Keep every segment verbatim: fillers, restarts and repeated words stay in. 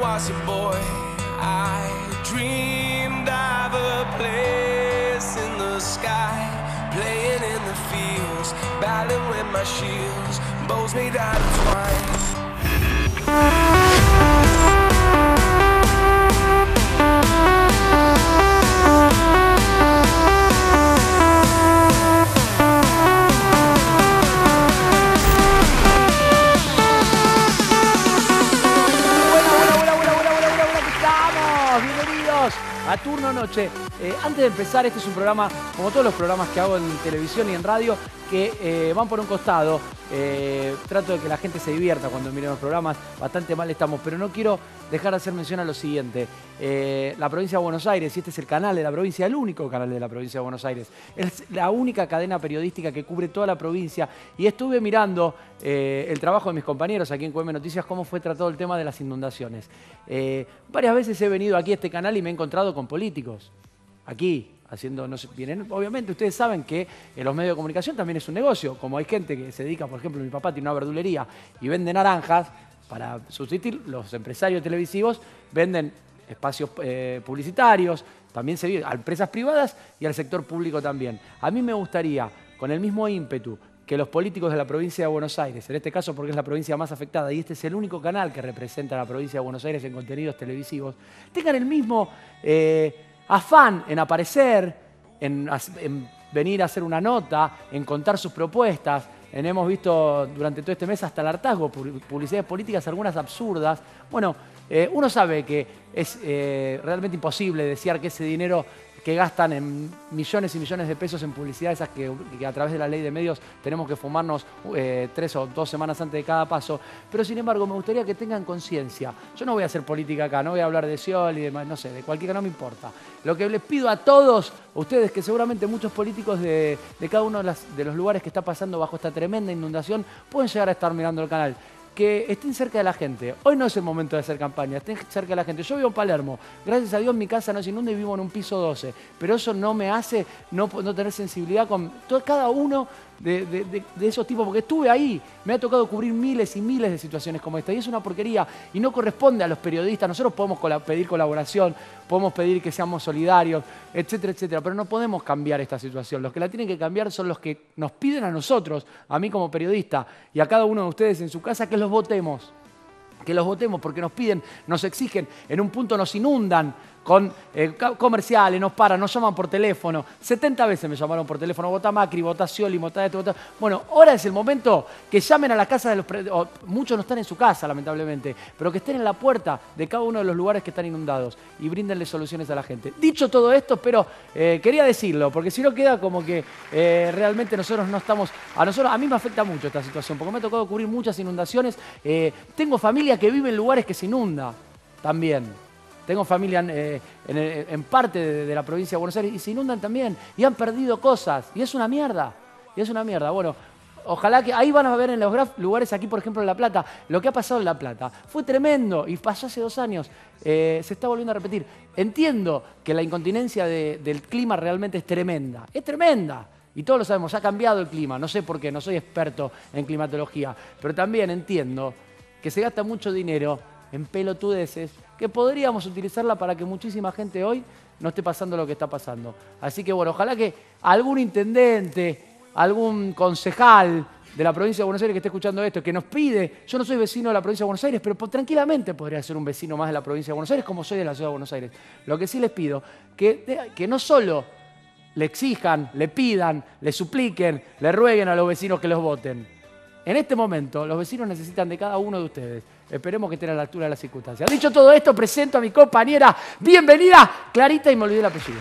was a boy, I dreamed of a place in the sky, playing in the fields, battling with my shields, bows made out of twine. A Turno Noche. Eh, antes de empezar, este es un programa, como todos los programas que hago en televisión y en radio, que eh, van por un costado. Eh, trato de que la gente se divierta cuando miren los programas. Bastante mal estamos, pero no quiero dejar de hacer mención a lo siguiente. Eh, la provincia de Buenos Aires, y este es el canal de la provincia, el único canal de la provincia de Buenos Aires. Es la única cadena periodística que cubre toda la provincia. Y estuve mirando eh, el trabajo de mis compañeros aquí en Q M Noticias, cómo fue tratado el tema de las inundaciones. Eh, varias veces he venido aquí a este canal y me he encontrado con políticos. Aquí, haciendo, no sé, vienen, obviamente ustedes saben que en los medios de comunicación también es un negocio. Como hay gente que se dedica, por ejemplo, mi papá tiene una verdulería y vende naranjas, para subsistir, los empresarios televisivos venden espacios eh, publicitarios, también se a empresas privadas y al sector público también. A mí me gustaría, con el mismo ímpetu que los políticos de la provincia de Buenos Aires, en este caso porque es la provincia más afectada y este es el único canal que representa a la provincia de Buenos Aires en contenidos televisivos, tengan el mismo eh, afán en aparecer, en, en venir a hacer una nota, en contar sus propuestas. En, hemos visto durante todo este mes hasta el hartazgo, publicidades políticas, algunas absurdas. Bueno, eh, uno sabe que es eh, realmente imposible desear que ese dinero que gastan en millones y millones de pesos en publicidad, esas que, que a través de la ley de medios tenemos que fumarnos eh, tres o dos semanas antes de cada paso. Pero sin embargo, me gustaría que tengan conciencia. Yo no voy a hacer política acá, no voy a hablar de Scioli y demás, no sé, de cualquiera, no me importa. Lo que les pido a todos ustedes, que seguramente muchos políticos de, de cada uno de, las, de los lugares que está pasando bajo esta tremenda inundación pueden llegar a estar mirando el canal, que estén cerca de la gente. Hoy no es el momento de hacer campaña, estén cerca de la gente. Yo vivo en Palermo, gracias a Dios mi casa no se inunda y vivo en un piso doce, pero eso no me hace no, no tener sensibilidad con todo, cada uno de, de, de, de esos tipos, porque estuve ahí, me ha tocado cubrir miles y miles de situaciones como esta, y es una porquería, y no corresponde a los periodistas. Nosotros podemos col- pedir colaboración, podemos pedir que seamos solidarios, etcétera, etcétera, pero no podemos cambiar esta situación. Los que la tienen que cambiar son los que nos piden a nosotros, a mí como periodista, y a cada uno de ustedes en su casa, que los votemos. Que los votemos porque nos piden, nos exigen, en un punto nos inundan con eh, comerciales, nos paran, nos llaman por teléfono. setenta veces me llamaron por teléfono, vota Macri, vota Scioli, vota esto, vota... Bueno, ahora es el momento que llamen a las casas de los... Pre... O, muchos no están en su casa, lamentablemente, pero que estén en la puerta de cada uno de los lugares que están inundados y bríndenle soluciones a la gente. Dicho todo esto, pero eh, quería decirlo, porque si no queda como que eh, realmente nosotros no estamos... A nosotros, a mí me afecta mucho esta situación, porque me ha tocado cubrir muchas inundaciones. Eh, tengo familia que vive en lugares que se inunda también. Tengo familia en, eh, en, en parte de, de la provincia de Buenos Aires y se inundan también y han perdido cosas y es una mierda, y es una mierda. Bueno, ojalá que ahí van a ver en los graf, lugares aquí, por ejemplo en La Plata, lo que ha pasado en La Plata. Fue tremendo y pasó hace dos años, eh, se está volviendo a repetir. Entiendo que la incontinencia de, del clima realmente es tremenda, es tremenda. Y todos lo sabemos, ha cambiado el clima, no sé por qué, no soy experto en climatología, pero también entiendo que se gasta mucho dinero en pelotudeces que podríamos utilizarla para que muchísima gente hoy no esté pasando lo que está pasando. Así que bueno, ojalá que algún intendente, algún concejal de la provincia de Buenos Aires que esté escuchando esto, que nos pide, yo no soy vecino de la provincia de Buenos Aires, pero tranquilamente podría ser un vecino más de la provincia de Buenos Aires como soy de la ciudad de Buenos Aires. Lo que sí les pido, que, que no solo le exijan, le pidan, le supliquen, le rueguen a los vecinos que los voten. En este momento, los vecinos necesitan de cada uno de ustedes. Esperemos que estén a la altura de las circunstancias. Dicho todo esto, presento a mi compañera. Bienvenida, Clarita, y me olvidé el apellido.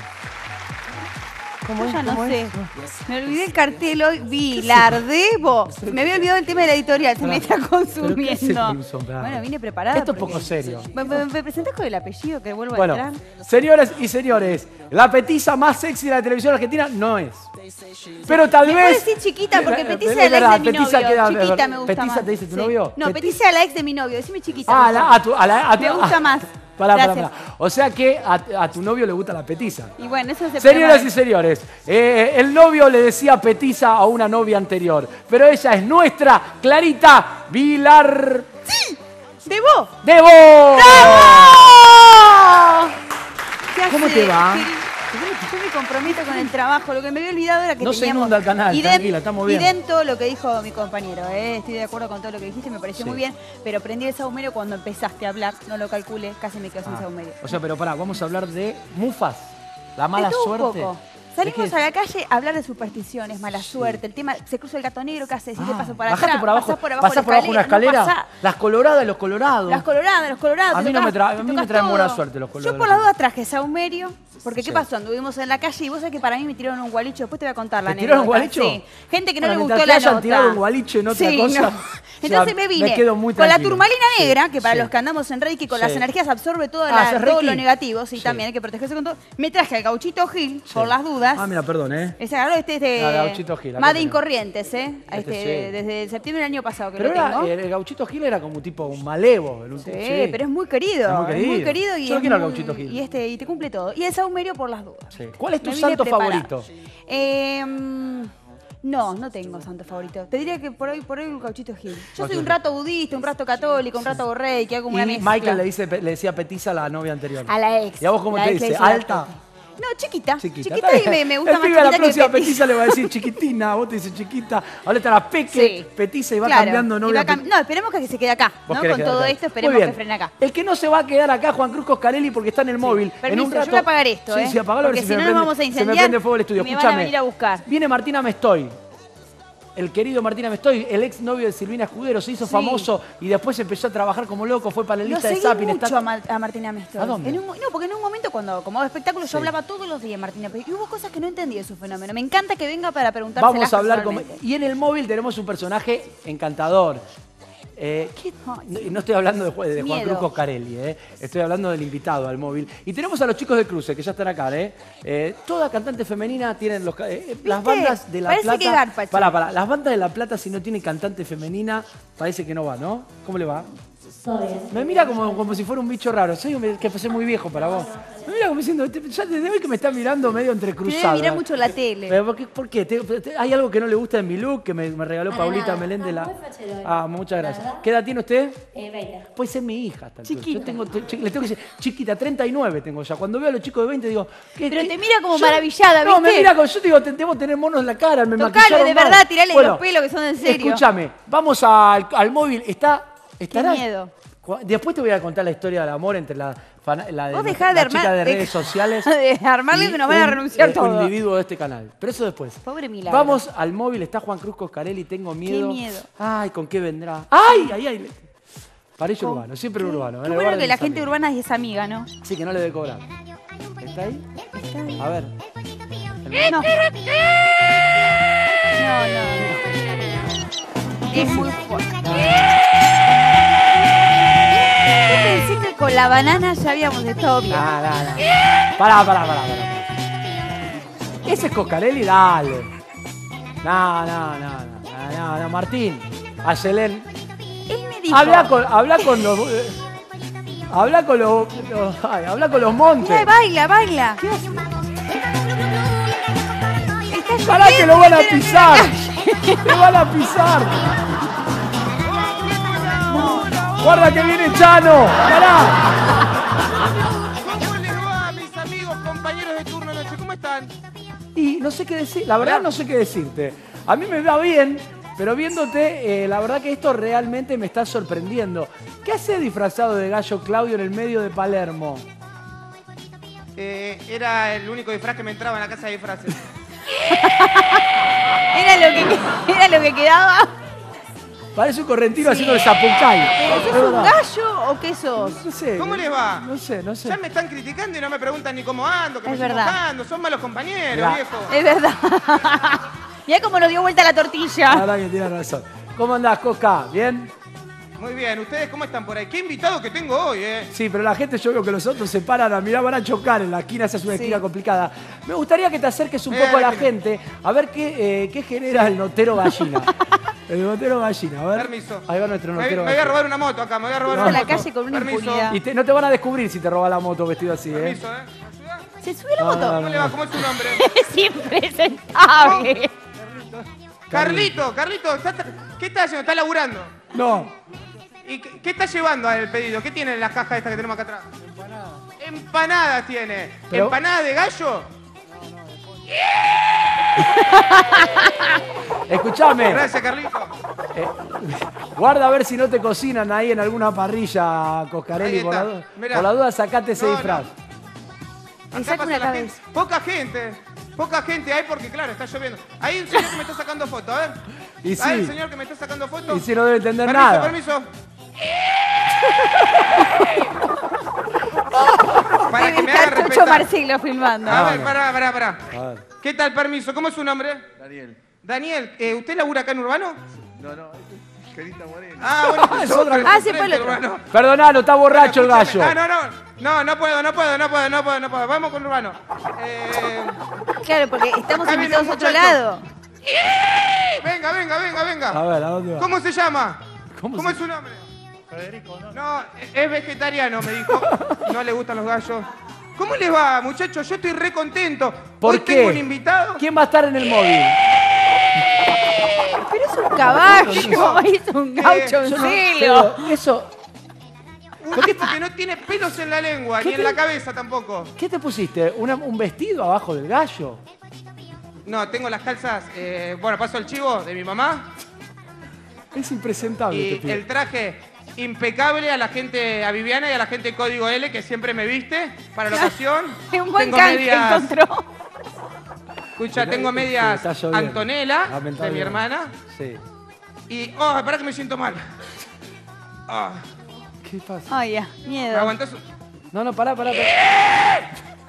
¿Cómo ya no sé. Es? Me olvidé el cartel hoy. Vilardebo. Me había olvidado el tema de la editorial. Se me está consumiendo. Bueno, vine preparada. Esto es poco serio. ¿Me, me, me presentás con el apellido que vuelvo bueno, a entrar? Señoras y señores, la petiza más sexy de la televisión argentina no es. Pero tal me vez... puedo decir chiquita porque Petiza es la ex de mi novio. Queda, chiquita me gusta ¿Petiza más. te dice tu sí. novio? No, Peti... Petiza es la ex de mi novio. Decime chiquita. Ah, la, a tu, a la, a tu, me gusta ah, más. Pará, pará, pará. O sea que a, a tu novio le gusta la petiza. Y bueno, eso se Señoras y señores, eh, el novio le decía petiza a una novia anterior, pero ella es nuestra Clarita Vilar... ¡Sí! ¡Debo! ¡Debo! ¡Bravo! va? Yo me comprometo con el trabajo. Lo que me había olvidado era que no teníamos... se inunda el canal, idem, tranquila, estamos bien. Idento lo que dijo mi compañero, ¿eh? Estoy de acuerdo con todo lo que dijiste, me pareció Sí. muy bien. Pero prendí el saumerio cuando empezaste a hablar, no lo calculé, casi me quedo sin Ah, saumerio. o sea, pero pará, vamos a hablar de mufas, la mala De todo suerte. un poco. ¿De Salimos qué? a la calle a hablar de supersticiones, mala Sí. suerte, el tema, se cruza el gato negro, ¿qué haces? Si te Ah, paso por bajaste atrás, por abajo, pasás por abajo, pasás por abajo una escalera, no pasás. las coloradas y los colorados. Las coloradas, los colorados. A te mí no tocas- me tra- a te mí me tocas traen buena todo. suerte los Yo colorados. por las dudas traje saumerio, porque ¿qué Sí. pasó? Anduvimos en la calle y vos sabés que para mí me tiraron un gualicho, después te voy a contar la ¿Te tiraron un anécdota. gualicho? Sí. Gente que no Bueno, le mientras gustó te la hayan nota. tirado un gualicho en otra Sí, cosa, no. o Entonces sea, me vine me quedo muy con la tranquilo. turmalina Sí, negra, que para sí. los que andamos en Reiki, con Sí. las energías absorbe todo, Ah, la- ¿haces todo Reiki? lo negativo, sí, Sí. también hay que protegerse con todo. Me traje al gauchito Gil, Sí. por las dudas. Ah, mira, perdón, ¿eh? Ese agarró este es de Ah, Gauchito Gil, acá Made in tenemos. Corrientes, ¿eh? Este Este, sí. Desde septiembre del año pasado que Pero lo era, tengo. el, el gauchito Gil era como tipo un malevo. El Sí, último, sí, pero es muy querido. Es muy Es muy querido. querido y Yo lo es quiero al muy- Gauchito Gil. Y, este, y te cumple todo. Y el saumerio por las dudas. Sí. ¿Cuál es tu Me vine santo preparada. favorito? Eh, mm, no, no tengo santo favorito. Te diría que por hoy, por hoy un Gauchito Gil. Yo soy Gauchito un rato budista, un rato católico, un rato rey, que hago como una Y mezcla. Michael le, dice, le decía petiza a la novia anterior. A la ex. ¿Y a vos cómo La te ex le dice? decía la ¿Alta? Peti. No, chiquita. Chiquita. Chiquita, Está y me, bien. me gusta El más pibe a la chiquita que próxima petiza. petiza le va a decir chiquitina, vos te dices chiquita. Ahora está la peque, Sí. petiza y va Claro, cambiando y novia. va cam- no, esperemos que se quede acá. Vos ¿no? querés Con quedarte todo acá. esto, Muy esperemos bien. que frene acá. El que no se va a quedar acá, Juan Cruz Coscarelli, porque está en el móvil. En Permiso, un yo rato... voy a apagar esto, sí, ¿eh? Sí, apagalo, Porque si si se no me nos prende- vamos a Se me incendiar prende fuego el estudio. y me van a Escúchame. venir a buscar. Viene Martina Mestoy. El querido Martina Mestoy, el ex novio de Silvina Escudero, se hizo Sí. famoso y después empezó a trabajar como loco, fue Lo panelista de seguí Zapping. mucho está- a, Mar- a Martina Mestoy. ¿A dónde? En un mo- no, porque en un momento cuando, como hago espectáculo, Sí. yo hablaba todos los días de Martina Mestoy. Y hubo cosas que no entendí de su fenómeno. Me encanta que venga para preguntarse. Vamos a hablar con... Y en el móvil tenemos un personaje encantador. Eh, ¿qué? No, no estoy hablando de, Ju- de Juan Miedo. Cruz Coscarelli, eh. Estoy hablando del invitado al móvil. Y tenemos a los chicos de Cruce, que ya están acá. Eh. Eh, toda cantante femenina tienen los... ca- eh, las bandas de La Parece Plata... que garpa, che. Pará, pará. Las bandas de La Plata, si no tienen cantante femenina, parece que no va, ¿no? ¿Cómo le va? Me mira como, como si fuera un bicho raro. Soy un, que soy muy viejo para vos. Me mira como diciendo, te- ya desde hoy que me está mirando medio Debe entrecruzado. mirar mucho la tele. Pero ¿Por qué? ¿Por qué? ¿Te- te- ¿Hay algo que no le gusta en mi look que me, me regaló Para Paulita nada. Meléndez? Está La... muy fachero, eh. Ah, muchas gracias. ¿Verdad? ¿Qué edad tiene usted? Eh, veinte. Puede ser mi hija. hasta entonces. Chiquita. Yo tengo, chi- le tengo que decir, chiquita, treinta y nueve tengo ya. Cuando veo a los chicos de veinte digo... ¿qué- Pero qué? te mira como Yo- maravillada, No, me ¿viste? mira como yo digo, te- debo tener monos en la cara, me Tocalo, maquillaron de mal. verdad, tirale Bueno, los pelos que son en serio. Escúchame, vamos al, al móvil. Está... ¿Estará? miedo. Cu- Después te voy a contar la historia del amor entre la, fana- la de Vos la dejá de chica armar- de redes de- sociales de armarle y que nos van a un, renunciar eh, todos. un individuo de este canal. Pero eso después. Pobre Milagro. Vamos al móvil, está Juan Cruz Coscarelli, tengo miedo. miedo. Ay, ¿con qué vendrá? ¡Ay, ay, ay! Parece urbano, siempre urbano. Qué en el bueno bar de que la mis gente amigos. urbana es amiga, ¿no? Sí, que no le dé cobrar. ¿Está ahí? A ver. No. No, no, no. Es muy fuerte. Yo pensé que con la banana ya habíamos estado bien. No, no, no. Pará, pará, pará, pará. Ese es Coscarelli, dale. No, no, no, no, no, no, Martín. A Selén. Él me dijo... Habla con, habla con los. eh, habla con los. los- ay, habla con los montes. Mirá, baila, baila. Está Pará que lo van a lloviendo, pisar. Lo van a pisar. Guarda que viene Chano. Pará. ¿Cómo les va, mis amigos, compañeros de turno noche? ¿Cómo están? Y no sé qué decir. La verdad no sé qué decirte. A mí me va bien. Pero viéndote, eh, la verdad que esto realmente me está sorprendiendo. ¿Qué hace disfrazado de gallo Claudio en el medio de Palermo? Eh, era el único disfraz que me entraba en la casa de disfraces. Era lo que, era lo que quedaba. Parece un correntino haciendo el zapucay. ¿Pero Es sos un verdad. gallo o qué sos? No sé. ¿Cómo les va? No sé, no sé. Ya me están criticando y no me preguntan ni cómo ando, que Es me estoy verdad. mojando. Son malos compañeros, Mirá. viejo. Es verdad. Mirá cómo nos dio vuelta la La tortilla. verdad que tienes razón. ¿Cómo andás, Coca? ¿Bien? Muy bien, ¿ustedes cómo están por ahí? Qué invitado que tengo hoy, eh. Sí, pero la gente, yo veo que los otros se paran a mirar, van a chocar en la esquina, esa es una Sí. esquina complicada. Me gustaría que te acerques un Eh, poco a la déjeme. gente, a ver qué, eh, qué genera el notero gallina. El notero gallina, a ver. Permiso. Ahí va nuestro Me, notero me voy a gallina. robar una moto acá, me voy a robar No. una A la moto. calle con una Permiso. impunidad. Y te- no te van a descubrir si te roba la moto vestido así, ¿eh? Permiso, ¿eh? ¿Me ayuda? Se sube la No, moto. no, ¿Cómo le va? ¿Cómo es su nombre? Es impresentable. Carlito, Carlito, ¿está- ¿qué está haciendo? ¿Está laburando? No. ¿Y qué, qué está llevando al pedido? ¿Qué tiene en las cajas estas que tenemos acá atrás? Empanadas. Empanadas tiene. Pero... ¿Empanada de gallo? Escuchame. Gracias, Carlito. Eh, guarda a ver si no te cocinan ahí en alguna parrilla, Coscarelli. Por la, por la duda, sacate ese no, disfraz. No. Acá pasa la gente. Poca gente. Poca gente hay porque, claro, está lloviendo. Hay un señor que me está sacando foto, a ver. Y sí. Hay un señor que me está sacando foto. Y si no debe entender permiso, nada. Permiso, Para que me haga respetar. Marcelo filmando. A ver, pará, pará, pará. ¿Qué tal, permiso? ¿Cómo es su nombre? Daniel. Daniel, eh, ¿usted labura acá en Urbano? No, no, Gerita Moreno. Ah, bueno, es otra Ah, sí, fue el otro. Perdonalo, está borracho el gallo. Ah, no, no. No, no puedo, no puedo, no puedo, no puedo, no puedo. Vamos con Urbano. Eh... Claro, porque estamos Acá viene un invitados a otro muchacho. lado. Venga, venga, venga, venga. A ver, ¿a dónde va? ¿Cómo se llama? ¿Cómo, ¿Cómo se... es su nombre? Federico, ¿no? No, es vegetariano, me dijo. No le gustan los gallos. ¿Cómo les va, muchachos? Yo estoy re contento. ¿Por Hoy qué? tengo un invitado. ¿Quién va a estar en el móvil? Pero es un caballo, es un gaucho, Eh, un yo no- celo. pero eso, Un tipo que no tiene pelos en la lengua, ¿Qué ni te- en la cabeza tampoco. ¿qué te pusiste? ¿Una- ¿Un vestido abajo del gallo? No, tengo las calzas, eh, bueno, paso el chivo de mi mamá. Es impresentable Y este pibe. el traje impecable a la gente, a Viviana y a la gente de Código L, que siempre me viste para la ocasión. Un buen Tengo canje medias- encontró. Escucha, tengo Sí, medias está lloviendo. Antonella, de mi Lamentablemente. hermana. Sí. Y, oh, espera que me siento mal. Ah, ¿Qué pasa? Ay, ya, ¿me miedo. aguantás? No, no, pará, pará. pará.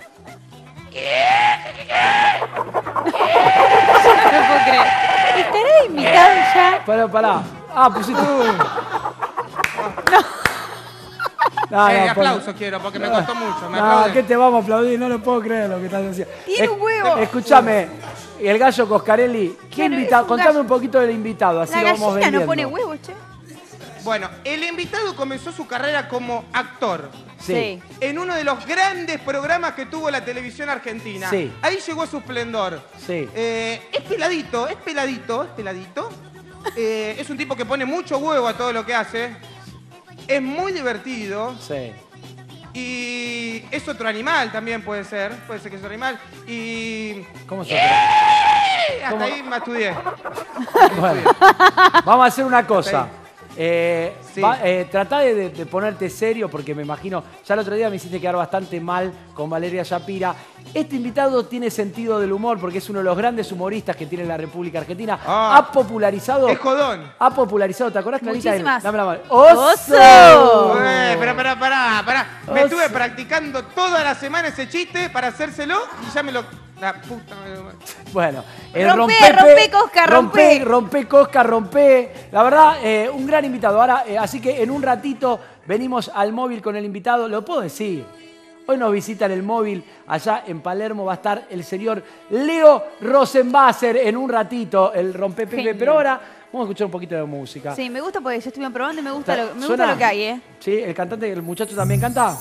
No puedo creer. ¿Estará invitado ya? Pará, pará. Ah, pusiste. No, eh, no, aplauso por- quiero, porque me costó mucho. Me No, aplauden. ¿qué te vamos a aplaudir? No lo puedo creer lo que estás haciendo. Tiene un huevo. Escúchame, el gallo Coscarelli. ¿Quién Claro, invitado? es un Contame gallo. un poquito del invitado, así La lo vamos gallina vendiendo. no pone huevos, che. Bueno, el invitado comenzó su carrera como actor Sí. en uno de los grandes programas que tuvo la televisión argentina. Sí. Ahí llegó a su esplendor. Sí. Eh, es peladito, es peladito, es peladito. Eh, es un tipo que pone mucho huevo a todo lo que hace. Es muy divertido. Sí. Y es otro animal también puede ser. Puede ser que es otro animal. Y ¿Cómo se hasta ¿Cómo? ahí me estudié. Bueno, vamos a hacer una cosa. Eh, Sí. va- eh, tratá de, de- de ponerte serio porque me imagino, ya el otro día me hiciste quedar bastante mal con Valeria Shapira. Este invitado tiene sentido del humor porque es uno de los grandes humoristas que tiene la República Argentina. Ah. ha popularizado... Es jodón. Ha popularizado, ¿te acordás, Clarita? Muchísimas. Dame la mano. ¡Oso! ¡Oso! Eh, pará, pará, pará, pará. Me Oh, estuve sí. practicando toda la semana ese chiste para hacérselo y ya me lo... La puta madre. Bueno, el Rompé, rompepe- rompé, Cosca, rompé. Rompé, rompé, Cosca, rompé. La verdad, eh, un gran invitado. Ahora, eh, así que en un ratito venimos al móvil con el invitado. Lo puedo decir. Hoy nos visita en el móvil, allá en Palermo va a estar el señor Leo Rosenbasser en un ratito, el rompepepe. Genio. Pero ahora vamos a escuchar un poquito de música. Sí, me gusta porque yo estuve probando y me gusta lo, me gusta ¿Suena? lo que hay, ¿eh? Sí, el cantante, el muchacho también canta.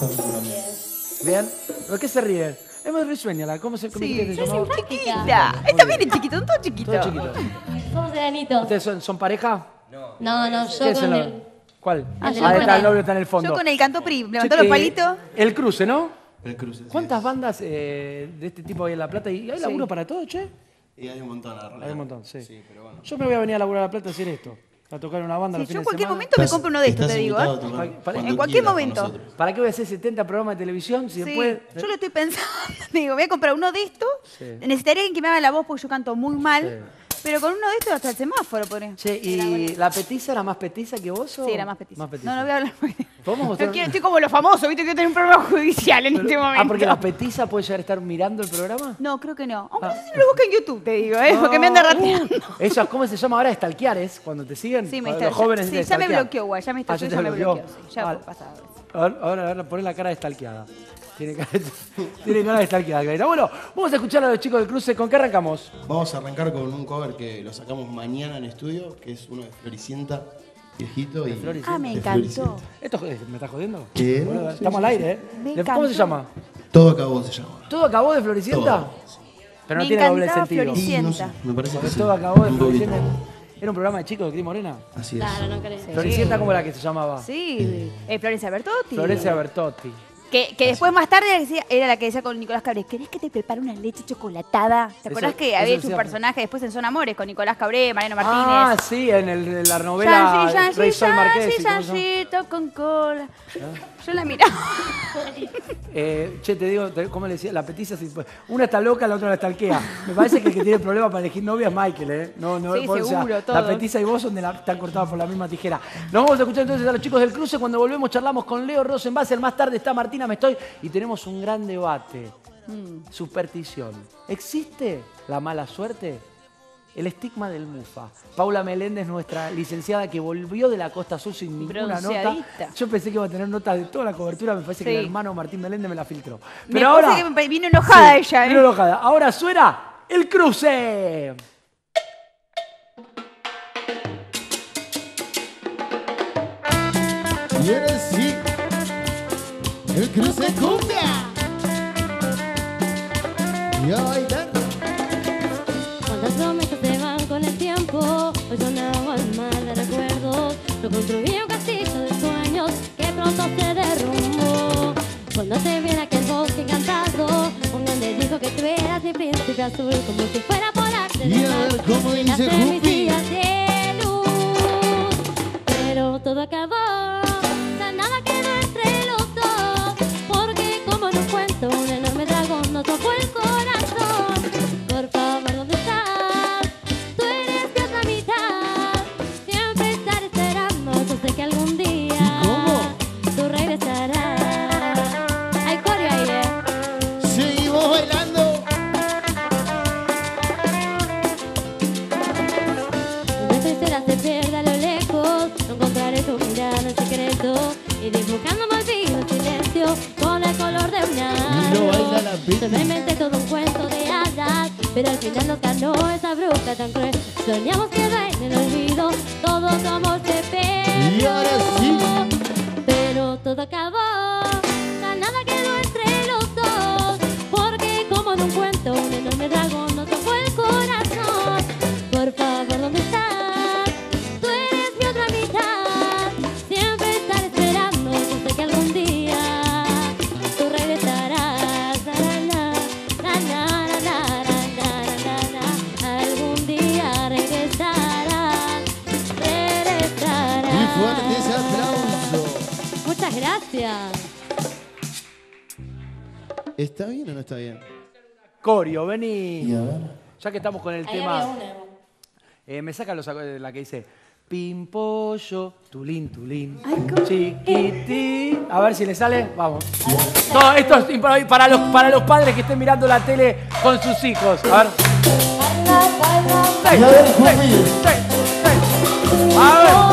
Bien. ¿Pero qué se ríe? Es muy risueña, ¿cómo se cómo dijiste que se Sí, llamaba? chiquita. Esta viene chiquito, un todo chiquito. Todo chiquito. Somos enanitos. ¿Ustedes son, son pareja? No, no, yo ¿Qué es con el- el... ¿Cuál? Ah, Ahí yo con está, el el- novio está en el fondo. Yo con el canto PRI, levantó Che, los eh, palitos. El cruce, ¿no? El cruce. sí. ¿Cuántas bandas eh, de este tipo hay en La Plata? ¿Y hay laburo para todo, che? Y hay un montón, la realidad. Hay un montón, sí. Sí, pero bueno. Yo me voy a venir a laburar a La Plata a hacer esto. A tocar una banda los Sí, yo fines en de cualquier semana. momento me compro uno de estos, Estás te digo, invitado a ¿eh? tocar Pa- pa- cuando en cualquier quieras con momento. nosotros. ¿Para qué voy a hacer setenta programas de televisión si Sí, después... yo lo estoy pensando. Digo, voy a comprar uno de estos. Sí. Necesitaría alguien que me haga la voz porque yo canto muy mal. Sí. Pero con uno de estos hasta el semáforo, por ejemplo. Che, ¿y la petiza era más petiza que vos? o- Sí, era más petiza. Más petiza. No, no voy a hablar porque... ¿Podemos No mostrar- quiero, estoy como los famosos, viste que yo tengo un programa judicial en este momento. Ah, porque la petiza puede llegar a estar mirando el programa. No, creo que no. Aunque Ah. no sé si lo busca en YouTube, te digo, ¿eh? Porque me anda Ah, rateando. uh, eso, ¿cómo se llama ahora? Stalkear, ¿es? Cuando te siguen. Sí, me Los está, jóvenes sí, de ya me stalkear. bloqueó, guay. Ya me está Ah, ya te ya me bloqueó. bloqueó. Sí, ya Vale. pasa ahora. Ahora, ahora, ahora poné la cara de stalkeada. Tiene cara de, tiene cara de stalkeada, Clarita. Bueno, vamos a escuchar a los chicos del cruce. ¿Con qué arrancamos? Vamos a arrancar con un cover que lo sacamos mañana en estudio, que es uno de Floricienta, viejito. Y Floricienta. Ah, me de encantó. Floricienta. ¿Esto eh, me está jodiendo? ¿Qué? Boludo, Sí, Estamos sí, al sí. aire, ¿eh? Me ¿De- ¿Cómo se encantó. llama? Todo acabó se llama. ¿Todo acabó de Floricienta? Todo. Pero no Me tiene doble encantaba sentido. Floricienta. Y no sé, me parece que Porque sí. todo acabó de Un poquito. Floricienta. ¿Era un programa de chicos de Cris Morena? Así es. Claro, no crees. Floricienta, ¿cómo era que se llamaba? Sí, eh, Florencia Bertotti. Florencia Bertotti. Que, que después más tarde decía- era la que decía con Nicolás Cabré, ¿querés que te prepare una leche chocolatada? ¿Te acordás Eso- que eso había hecho un decía- personaje después en Son Amores con Nicolás Cabré, Mariano Martínez? Ah, sí, en, el, en la novela Yancy, Rey Yancy, Sol Marqués. Yancy, ¿y cómo se llama? Yancito con cola. Yo la miraba. Eh, che, te digo, te- ¿cómo le decía? La petiza, si- una está loca, la otra la estalquea. Me parece que el que tiene problemas para elegir novia es Michael, ¿eh? No, no, Sí, vos, o sea, seguro, la todos. petiza y vos son de la, están cortados por la misma tijera. Nos vamos a escuchar entonces a los chicos del cruce. Cuando volvemos charlamos con Leo Rosenbasser. Más tarde está Martina Mestoy y tenemos un gran debate. Mm. Superstición. ¿Existe la mala suerte? El estigma del Mufa. Paula Meléndez, nuestra licenciada que volvió de la Costa Sur sin ninguna nota. Bronceadita. Yo pensé que iba a tener notas de toda la cobertura, me parece que Sí. el hermano Martín Meléndez me la filtró. Me Pero ahora... parece que me vino enojada Sí, ella, ¿eh? vino enojada. Ahora suena el cruce. Y ahora sí, el cruce cumbia. Y a bailar. Cuántas promesas se van con el tiempo, hoy son aguas mal de recuerdos. Yo construí un castillo de sueños que pronto se derrumbó. Cuando te vi en aquel bosque encantado, un grande dijo que tú eras mi príncipe azul, como si fuera por arte. Y a ver cómo dice Jupi. de luz. Pero todo acabó, ya nada quedó entre los dos, porque como en un cuento, un enorme dragón nos tocó el corazón. Por favor, ¿dónde estás? Tú eres mi otra mitad. Siempre estaré esperando. Yo sé que algún día tú regresarás. Hay coreo ahí, ¿eh? Seguimos bailando. Nuestra historia se pierde a lo lejos. No encontraré tu mirada en secreto. Y dibujando me olvido en silencio con el color de un Y lo baila la año. Piti. Yo me inventé todo un cuento de hadas, pero al final nos ganó esa bruja tan cruel. Soñamos que en el olvido todo tu amor se perdió. Y ahora sí. Pero todo acabó, ya nada quedó entre los dos, porque como en un cuento un enorme dragón nos tocó el corazón. Por favor, ¿dónde estás? Tú eres mi otra mitad. Siempre estaré esperando, yo sé que algún día tú regresarás. Na, na, na, na, na, na, na, na, na. Algún día regresarás, regresarás. Y fuerte ese aplauso. Muchas gracias. ¿Está bien o no está bien? Corio, vení. Y a ver. Ya que estamos con el Ahí tema... había una. Eh, me saca los, ac- la que dice Pimpollo, tulín, tulín, Ay, ¿cómo? chiquitín. A ver si le sale, vamos. No, esto es imp- para los, para los padres que estén mirando la tele con sus hijos. A ver. Y a ver, Jupi. A ver.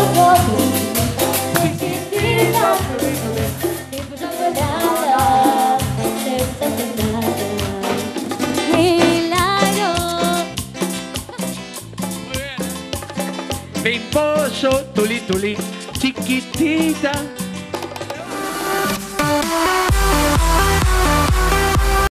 Pimpollo, tulín, tulín, chiquitita.